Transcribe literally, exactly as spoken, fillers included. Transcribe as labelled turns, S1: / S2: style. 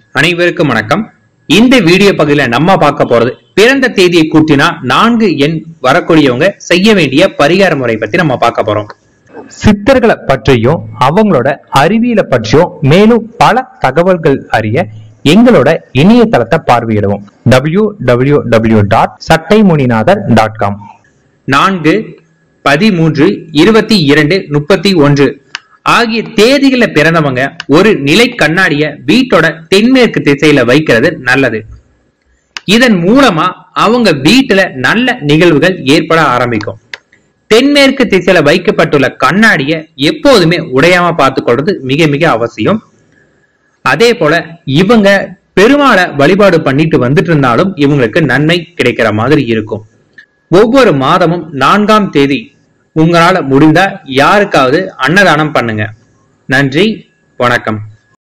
S1: அனைவருக்கும் வணக்கம். இந்த வீடியோ பகுதியில நம்ம பார்க்க போறது பிறந்த தேதியை கூட்டினா நான்கு எண் வரக்கூடியவங்க செய்ய வேண்டிய பரிகார முறை பத்தி நம்ம பார்க்க போறோம்.
S2: சித்தர்களை பற்றியும் அவங்களோட அறிவியலை பற்றியும் மேலும் பல தகவல்கள் அறிய எங்களோட இணையதளத்தை பார்வையிடுவோம். W W W dot Sattaimuninathar dot com.
S1: நான்கு பதிமூன்று இருபத்தி இரண்டு முப்பத்தி ஒன்று ஆகிய தேதிகளை பிறந்தவங்க ஒரு நிலை கண்ணாடிய வீட்டோட தென்மேற்கு திசையில வைக்கிறது நல்லது. இதன் மூலமா அவங்க வீட்டுல நல்ல நிகழ்வுகள் ஏற்பட ஆரம்பிக்கும். தென்மேற்கு திசையில வைக்கப்பட்டுள்ள கண்ணாடிய எப்போதுமே உடையாம பார்த்து கொள்றது மிக மிக அவசியம். அதே போல இவங்க பெருமாளை வழிபாடு பண்ணிட்டு வந்துட்டு இருந்தாலும் இவங்களுக்கு நன்மை கிடைக்கிற மாதிரி இருக்கும். ஒவ்வொரு மாதமும் நான்காம் தேதி உங்களால முடிந்தா யாருக்காவது அன்னதானம் பண்ணுங்க. நன்றி, வணக்கம்.